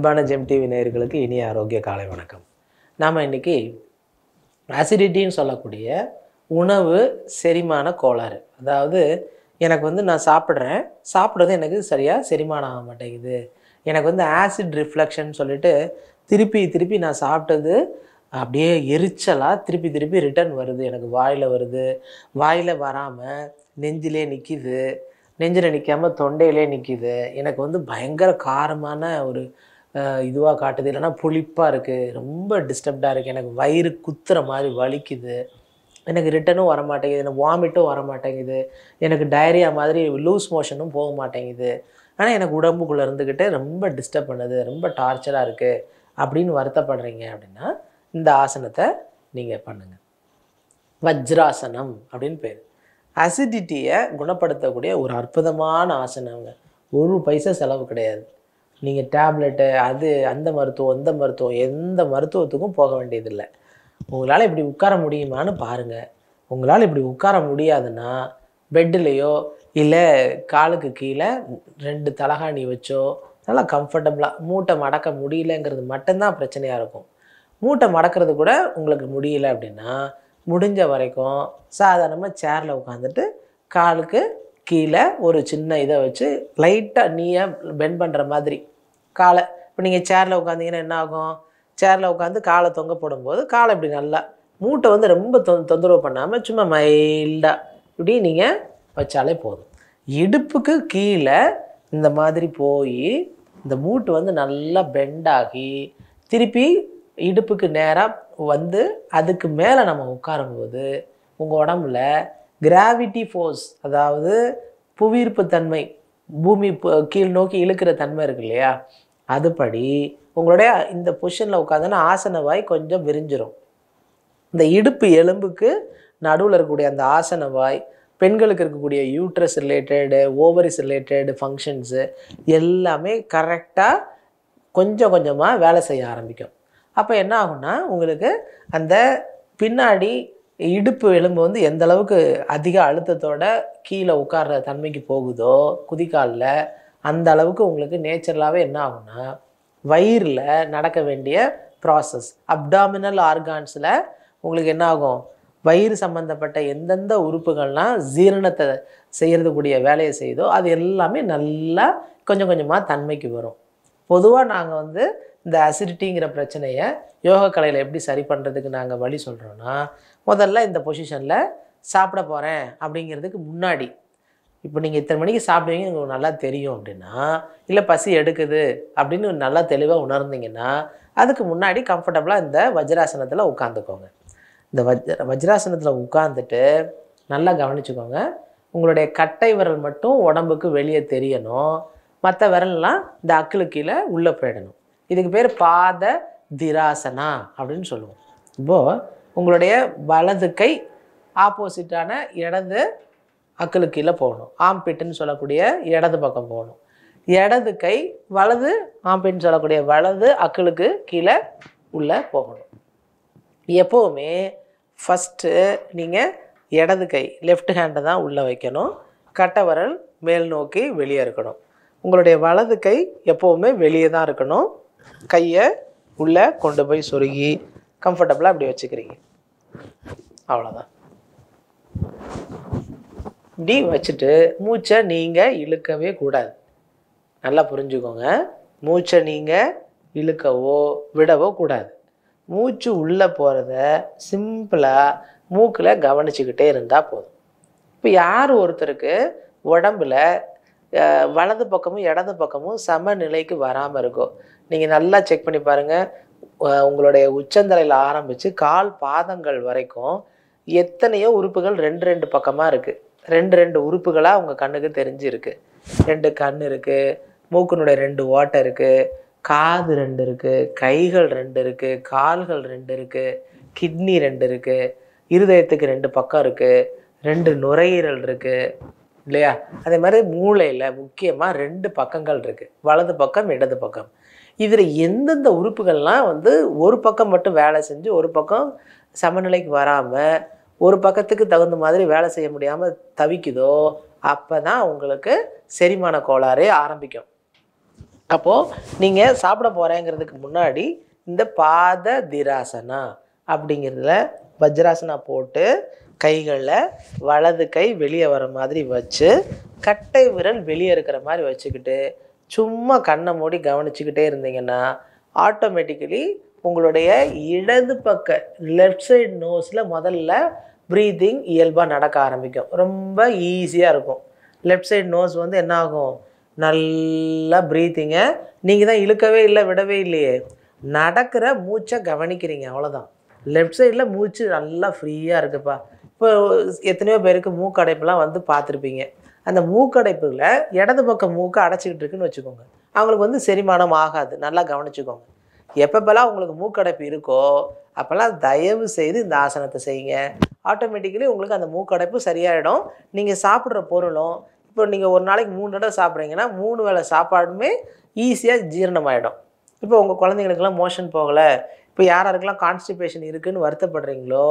அன்பான GeM TV நேயர்களுக்கு இனிய ஆரோக்கிய காலை வணக்கம். நாம் இன்றைக்கி அசிடிட்டின்னு சொல்லக்கூடிய உணவு செரிமான கோளாறு, அதாவது எனக்கு நான் சாப்பிட்றது எனக்கு சரியாக செரிமானம் ஆக மாட்டேங்குது, எனக்கு ஆசிட் ரிஃப்ளெக்ஷன் சொல்லிட்டு திருப்பி நான் சாப்பிட்டது அப்படியே எரிச்சலாக திருப்பி ரிட்டர்ன் வருது, எனக்கு வாயில் வருது, வாயில் வராமல் நெஞ்சிலே நிற்கிது, நெஞ்சில் நிற்காமல் தொண்டையிலே நிற்கிது, எனக்கு பயங்கர காரமான ஒரு இதுவாக காட்டுது, இல்லைனா புளிப்பாக இருக்குது, ரொம்ப டிஸ்டர்ப்டாக இருக்குது, எனக்கு வயிறு குத்துற மாதிரி வலிக்குது, எனக்கு ரிட்டனும் வர மாட்டேங்குது, எனக்கு வாமிட்டும் வர மாட்டேங்குது, எனக்கு டயரியா மாதிரி லூஸ் மோஷனும் போக மாட்டேங்குது, ஆனால் எனக்கு உடம்புக்குள்ளே இருந்துக்கிட்டு ரொம்ப டிஸ்டர்ப் பண்ணுது, ரொம்ப டார்ச்சராக இருக்குது அப்படின்னு வருத்தப்படுறீங்க அப்படின்னா இந்த ஆசனத்தை நீங்கள் பண்ணுங்கள். வஜ்ராசனம் அப்படின்னு பேர். அசிடிட்டியை குணப்படுத்தக்கூடிய ஒரு அற்புதமான ஆசனங்க. ஒரு பைசா செலவு கிடையாது. நீங்கள் டேப்லெட்டு அந்த மருத்துவம் இந்த மருத்துவம் எந்த மருத்துவத்துக்கும் போக வேண்டியதில்லை. உங்களால் இப்படி உட்கார முடியுமான்னு பாருங்கள். உங்களால் இப்படி உட்கார முடியாதுன்னா பெட்டிலையோ இல்லை காலுக்கு கீழே 2 தலகாணி வச்சோ நல்லா கம்ஃபர்டபுளாக, மூட்டை மடக்க முடியலங்கிறது மட்டும்தான் பிரச்சனையாக இருக்கும். மூட்டை மடக்கிறது கூட உங்களுக்கு முடியல அப்படின்னா முடிஞ்ச வரைக்கும் சாதாரணமாக சேரில் உட்காந்துட்டு காலுக்கு கீழே ஒரு சின்ன இதை வச்சு லைட்டாக நீயாக பெண்ட் பண்ணுற மாதிரி காலை, இப்போ நீங்கள் சேரில் உட்காந்திங்கன்னா என்ன ஆகும், சேரில் உட்காந்து காலை தொங்க போடும்போது காலை இப்படி நல்லா மூட்டை ரொம்ப தொந்தரவு பண்ணாமல் சும்மா மைல்டாக இப்படி நீங்கள் வச்சாலே போதும். இடுப்புக்கு கீழே இந்த மாதிரி போய் இந்த மூட்டு நல்லா பெண்டாகி திருப்பி இடுப்புக்கு நேராக வந்து அதுக்கு மேலே நம்ம உட்காரும்போது உங்கள் உடம்புல கிராவிட்டி ஃபோர்ஸ், அதாவது புவியீர்ப்பு தன்மை, பூமி கீழ் நோக்கி இழுக்கிற தன்மை இருக்கு இல்லையா, அதுபடி உங்களுடைய இந்த பொசிஷனில் உட்காந்துன்னா ஆசனவாய் கொஞ்சம் விரிஞ்சிரும். இந்த இடுப்பு எலும்புக்கு நடுவில் இருக்கக்கூடிய அந்த ஆசனவாய் பெண்களுக்கு இருக்கக்கூடிய uterus related, ovaries related functions எல்லாமே கரெக்டாக கொஞ்சம் கொஞ்சமாக வேலை செய்ய ஆரம்பிக்கும். அப்போ என்ன ஆகும்னா உங்களுக்கு அந்த பின்னாடி இடுப்பு எலும்பு எந்த அளவுக்கு அதிக அழுத்தத்தோட கீழே உட்கார்ற தன்மைக்கு போகுதோ குதிக்காலில், அந்த அளவுக்கு உங்களுக்கு நேச்சுரலாகவே என்ன ஆகும்னா வயிறில் நடக்க வேண்டிய ப்ராசஸ், அப்டாமினல் ஆர்கான்ஸில் உங்களுக்கு என்ன ஆகும், வயிறு சம்மந்தப்பட்ட எந்தெந்த உறுப்புகள்லாம் ஜீரணத்தை செய்கிறதுக்கூடிய வேலையை செய்தோ அது எல்லாமே நல்லா கொஞ்சம் கொஞ்சமாக தன்மைக்கு வரும். பொதுவாக நாங்கள் இந்த அசிடிட்டிங்கிற பிரச்சனையை யோகா கலையில் எப்படி சரி பண்ணுறதுக்கு நாங்கள் வழி சொல்கிறோன்னா, முதல்ல இந்த பொசிஷனில் சாப்பிட போகிறேன் அப்படிங்கிறதுக்கு முன்னாடி, இப்போ நீங்கள் இத்தனை மணிக்கு சாப்பிடுவீங்க உங்களுக்கு நல்லா தெரியும் அப்படின்னா, இல்லை பசி எடுக்குது அப்படின்னு நல்லா தெளிவாக உணர்ந்தீங்கன்னா அதுக்கு முன்னாடி கம்ஃபர்டபுளாக இந்த வஜ்ராசனத்தில் உட்காந்துக்கோங்க. இந்த வஜ்ராசனத்தில் உட்காந்துட்டு நல்லா கவனிச்சுக்கோங்க. உங்களுடைய கட்டை விரல் மட்டும் உடம்புக்கு வெளியே தெரியணும், மற்ற விரல்லாம் இந்த அக்குளுக்கு கீழே உள்ளே போயிடணும். இதுக்கு பேர் பாத திராசனா அப்படின்னு சொல்லுவோம். இப்போது உங்களுடைய வலது கை ஆப்போசிட்டான இடது அக்குளுக்கு கீழே போகணும், ஆம்பிட்டுன்னு சொல்லக்கூடிய இடது பக்கம் போகணும். இடது கை வலது ஆம்பிட்டுன்னு சொல்லக்கூடிய வலது அக்குளுக்கு கீழே உள்ளே போகணும். எப்போவுமே ஃபஸ்ட்டு நீங்கள் இடது கை லெஃப்ட் ஹேண்டை தான் உள்ளே வைக்கணும், கட்டை விரல் மேல் நோக்கி வெளியே இருக்கணும். உங்களுடைய வலது கை எப்போவுமே வெளியே தான் இருக்கணும். கையை உள்ளே கொண்டு போய் சொருகி கம்ஃபர்டபுளாக அப்படி வச்சுக்கிறீங்க, அவ்வளோதான். இப்படி வச்சுட்டு மூச்சை நீங்கள் இழுக்கவே கூடாது. நல்லா புரிஞ்சுக்கோங்க, மூச்சை நீங்கள் இழுக்கவோ விடவோ கூடாது. மூச்சு உள்ளே போகிறத சிம்பிளாக மூக்கில் கவனிச்சுக்கிட்டே இருந்தால் போதும். இப்போ யார் ஒருத்தருக்கு உடம்பில் வலது பக்கமும் இடது பக்கமும் சமநிலைக்கு வராமல் இருக்கும், நீங்கள் நல்லா செக் பண்ணி பாருங்கள். உங்களுடைய உச்சந்தலையில் ஆரம்பித்து கால் பாதங்கள் வரைக்கும் எத்தனையோ உறுப்புகள் 2 பக்கமாக இருக்குது, 2 உறுப்புகளாக உங்கள் கண்ணுக்கு தெரிஞ்சிருக்கு. 2 கண் இருக்குது, மூக்கினுடைய 2 ஓட்டை இருக்குது, காது 2 இருக்குது, கைகள் 2 இருக்குது, கால்கள் 2 இருக்குது, கிட்னி 2 இருக்குது, இருதயத்துக்கு 2 பக்கம் இருக்குது, 2 நுரையீரல் இருக்குது இல்லையா. அதே மாதிரி மூளையில் முக்கியமாக 2 பக்கங்கள் இருக்குது, வலது பக்கம் இடது பக்கம். இதில் எந்தெந்த உறுப்புகள்லாம் ஒரு பக்கம் மட்டும் வேலை செஞ்சு ஒரு பக்கம் சமநிலைக்கு வராமல் ஒரு பக்கத்துக்கு தகுந்த மாதிரி வேலை செய்ய முடியாமல் தவிக்குதோ அப்போ தான் உங்களுக்கு செரிமான கோளாறே ஆரம்பிக்கும். அப்போது நீங்கள் சாப்பிட போகிறேங்கிறதுக்கு முன்னாடி இந்த பாத திராசனா அப்படிங்கிறதுல வஜ்ராசனா போட்டு கைகளில் வலது கை வெளியே வர மாதிரி வச்சு கட்டை விரல் வெளியே இருக்கிற மாதிரி வச்சுக்கிட்டு சும்மா கண்ணை மூடி கவனிச்சுக்கிட்டே இருந்தீங்கன்னா ஆட்டோமேட்டிக்கலி உங்களுடைய இடது பக்க லெஃப்ட் சைடு நோஸில் முதல்ல ப்ரீத்திங் இயல்பாக நடக்க ஆரம்பிக்கும். ரொம்ப ஈஸியாக இருக்கும். லெஃப்ட் சைடு நோஸ் வந்து என்ன ஆகும், நல்லா ப்ரீத்திங்கை நீங்கள் தான் இழுக்கவே இல்லை, விடவே இல்லையே, நடக்கிற மூச்சை கவனிக்கிறீங்க, அவ்வளோதான். லெஃப்ட் சைடில் மூச்சு நல்லா ஃப்ரீயாக இருக்குப்பா. இப்போ எத்தனையோ பேருக்கு மூக்கடைப்புலாம் வந்து பார்த்துருப்பீங்க. அந்த மூக்கடைப்பில் இடது பக்கம் மூக்கை அடைச்சிக்கிட்டு இருக்குன்னு வச்சுக்கோங்க, அவங்களுக்கு வந்து செரிமானம் ஆகாது. நல்லா கவனிச்சுக்கோங்க. எப்பப்பெல்லாம் உங்களுக்கு மூக்கடைப்பு இருக்கோ அப்போல்லாம் தயவு செய்து இந்த ஆசனத்தை செய்யுங்க. ஆட்டோமேட்டிக்கலி உங்களுக்கு அந்த மூக்கடைப்பு சரியாயிடும். நீங்கள் சாப்பிட்ற பொருளும், இப்போ நீங்கள் ஒரு நாளைக்கு 3 தடவை சாப்பிட்றீங்கன்னா 3 வேளை சாப்பாடுமே ஈஸியாக ஜீரணமாயிடும். இப்போ உங்கள் குழந்தைங்களுக்கெல்லாம் மோஷன் போகலை, இப்போ யாருக்கெல்லாம் கான்ஸ்டிபேஷன் இருக்குதுன்னு வருத்தப்படுறீங்களோ,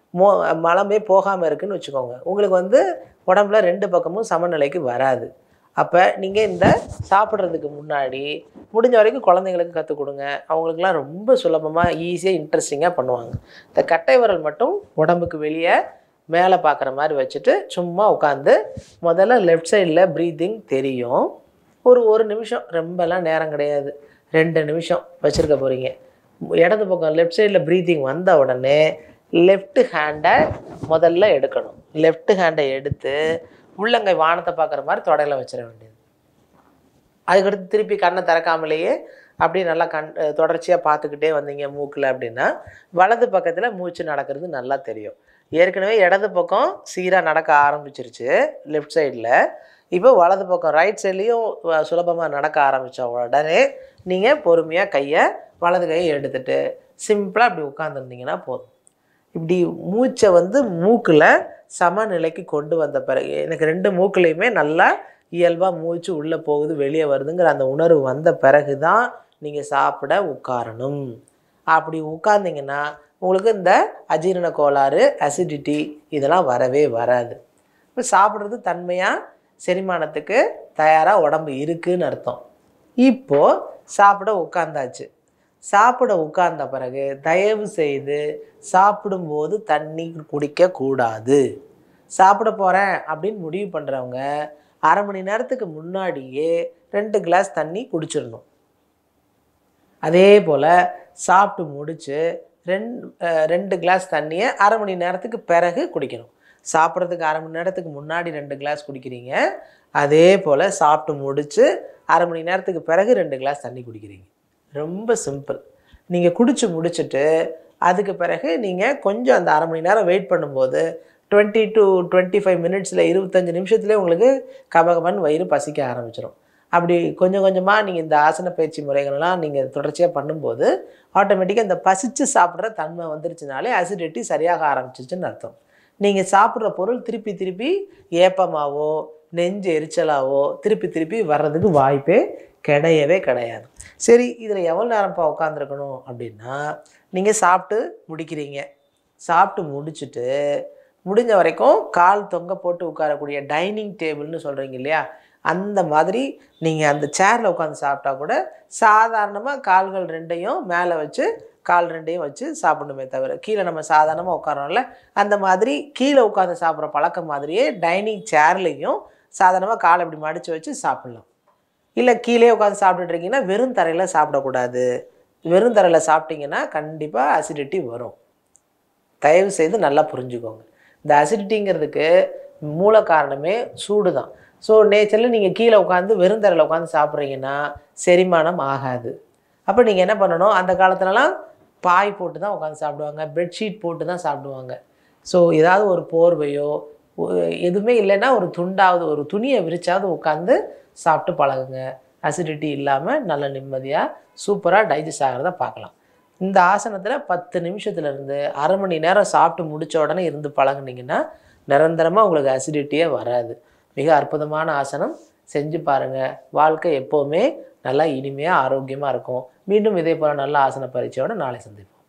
மலமே போகாமல் இருக்குதுன்னு வச்சுக்கோங்க, உங்களுக்கு வந்து உடம்புல 2 பக்கமும் சமநிலைக்கு வராது. அப்போ நீங்கள் இந்த சாப்பிட்றதுக்கு முன்னாடி முடிஞ்ச வரைக்கும் குழந்தைங்களுக்கு கற்றுக் கொடுங்க. அவங்களுக்குலாம் ரொம்ப சுலபமாக ஈஸியாக இன்ட்ரெஸ்டிங்காக பண்ணுவாங்க. இந்த கட்டை விரல் மட்டும் உடம்புக்கு வெளியே மேலே பார்க்குற மாதிரி வச்சுட்டு சும்மா உட்காந்து முதல்ல லெஃப்ட் சைடில் ப்ரீத்திங் தெரியும். ஒரு நிமிஷம், ரொம்பலாம் நேரம் கிடையாது, 2 நிமிஷம் வச்சுருக்க போகிறீங்க. இடது பக்கம் லெஃப்ட் சைடில் ப்ரீத்திங் வந்த உடனே லெஃப்ட் ஹேண்டை முதல்ல எடுக்கணும். லெஃப்ட் ஹேண்டை எடுத்து உள்ளங்கை வானத்தை பார்க்குற மாதிரி தொடையில் வச்சிட வேண்டியது. அதுக்கடுத்து திருப்பி கண்ணை திறக்காமலேயே அப்படியே நல்லா தொடர்ச்சியாக பார்த்துக்கிட்டே வந்தீங்க மூக்கில் அப்படின்னா வலது பக்கத்தில் மூச்சு நடக்கிறது நல்லா தெரியும். ஏற்கனவே இடது பக்கம் சீராக நடக்க ஆரம்பிச்சிருச்சு லெஃப்ட் சைடில். இப்போ வலது பக்கம் ரைட் சைட்லேயும் சுலபமாக நடக்க ஆரம்பித்த உடனே நீங்கள் பொறுமையாக வலது கையை எடுத்துகிட்டு சிம்பிளாக அப்படி உட்காந்துருந்தீங்கன்னா போதும். இப்படி மூச்சை வந்து மூக்கில் சமநிலைக்கு கொண்டு வந்த பிறகு, எனக்கு 2 மூக்குலையுமே நல்லா இயல்பாக மூச்சு உள்ளே போகுது வெளியே வருதுங்கிற அந்த உணர்வு வந்த பிறகு தான் நீங்கள் சாப்பிட உட்காரணும். அப்படி உட்கார்ந்திங்கன்னா உங்களுக்கு இந்த அஜீரண கோளாறு, அசிடிட்டி இதெல்லாம் வரவே வராது. இப்போ சாப்பிட்றது தன்மையாக செரிமானத்துக்கு தயாராக உடம்பு இருக்குதுன்னு அர்த்தம். இப்போது சாப்பிட உட்கார்ந்தாச்சு. சாப்பிட உட்கார்ந்த பிறகு தயவு செய்து சாப்பிடும்போது தண்ணி குடிக்கக்கூடாது. சாப்பிட போகிறேன் அப்படின்னு முடிவு பண்ணுறவங்க அரை மணி நேரத்துக்கு முன்னாடியே 2 கிளாஸ் தண்ணி குடிச்சிடணும். அதே போல் சாப்பிட்டு முடித்து 2 கிளாஸ் தண்ணியை அரை மணி நேரத்துக்கு பிறகு குடிக்கணும். சாப்பிட்றதுக்கு அரை மணி நேரத்துக்கு முன்னாடி 2 கிளாஸ் குடிக்கிறீங்க, அதே போல் சாப்பிட்டு முடித்து அரை மணி நேரத்துக்கு பிறகு 2 கிளாஸ் தண்ணி குடிக்கிறீங்க. ரொம்ப சிம்பிள். நீங்கள் குடித்து முடிச்சுட்டு அதுக்கு பிறகு நீங்கள் கொஞ்சம் அந்த அரை மணி நேரம் வெயிட் பண்ணும்போது 20 to 25 மினிட்ஸில் 25 நிமிஷத்துலேயே உங்களுக்கு கபகபன்னு வயிறு பசிக்க ஆரம்பிச்சிடும். அப்படி கொஞ்சம் கொஞ்சமாக நீங்கள் இந்த ஆசன பயிற்சி முறைகள்லாம் நீங்கள் தொடர்ச்சியாக பண்ணும்போது ஆட்டோமேட்டிக்காக இந்த பசித்து சாப்பிட்ற தன்மை வந்துருச்சுனாலே அசிடிட்டி சரியாக ஆரம்பிச்சிச்சுன்னு அர்த்தம். நீங்கள் சாப்பிட்ற பொருள் திருப்பி திருப்பி ஏப்பமாவோ நெஞ்சு எரிச்சலாவோ திருப்பி வர்றதுக்கு வாய்ப்பே கிடையவே கிடையாது. சரி, இதில் எவ்வளோ நேரம்ப்பா உட்காந்துருக்கணும் அப்படின்னா, நீங்கள் சாப்பிட்டு முடிக்கிறீங்க. சாப்பிட்டு முடிச்சுட்டு முடிஞ்ச வரைக்கும் கால் தொங்க போட்டு உட்காரக்கூடிய டைனிங் டேபிள்னு சொல்கிறீங்க இல்லையா, அந்த மாதிரி நீங்கள் அந்த சேரில் உட்காந்து சாப்பிட்டா கூட சாதாரணமாக கால்கள் 2ஐயும் மேலே வச்சு கால் 2ஐயும் வச்சு சாப்பிடணுமே தவிர, கீழே நம்ம சாதாரணமாக உட்காரோம்ல அந்த மாதிரி கீழே உட்காந்து சாப்பிட்ற பழக்கம் மாதிரியே டைனிங் சேர்லையும் சாதாரணமாக காலை இப்படி மடித்து வச்சு சாப்பிட்லாம். இல்லை கீழே உட்காந்து சாப்பிட்டுட்ருக்கீங்கன்னா வெறும் தரையில் சாப்பிடக்கூடாது. வெறும் தரையில் சாப்பிட்டிங்கன்னா கண்டிப்பாக அசிடிட்டி வரும். தயவு செய்து நல்லா புரிஞ்சுக்கோங்க. இந்த அசிடிட்டிங்கிறதுக்கு மூல காரணமே சூடு தான். ஸோ நேச்சரில் நீங்கள் கீழே உட்காந்து வெறும் தரையில் உட்காந்து சாப்பிட்றீங்கன்னா செரிமானம் ஆகாது. அப்போ நீங்கள் என்ன பண்ணணும், அந்த காலத்துலலாம் பாய் போட்டு தான் உட்காந்து சாப்பிடுவாங்க, பெட்ஷீட் போட்டு தான் சாப்பிடுவாங்க. ஸோ ஏதாவது ஒரு போர்வையோ எதுவுமே இல்லைன்னா ஒரு துண்டாவது ஒரு துணியை விரிச்சாவது உட்காந்து சாப்பிட்டு பழகுங்க. அசிடிட்டி இல்லாமல் நல்ல நிம்மதியாக சூப்பராக டைஜஸ்ட் ஆகிறத பார்க்கலாம். இந்த ஆசனத்தில் 10 நிமிஷத்துலேருந்து அரை மணி நேரம் சாப்பிட்டு முடித்த உடனே இருந்து பழகுனீங்கன்னா நிரந்தரமாக உங்களுக்கு அசிடிட்டியே வராது. மிக அற்புதமான ஆசனம், செஞ்சு பாருங்கள். வாழ்க்கை எப்போவுமே நல்லா இனிமையாக ஆரோக்கியமாக இருக்கும். மீண்டும் இதே போல் நல்ல ஆசன பயிற்சியோடு நாளை சந்திப்போம்.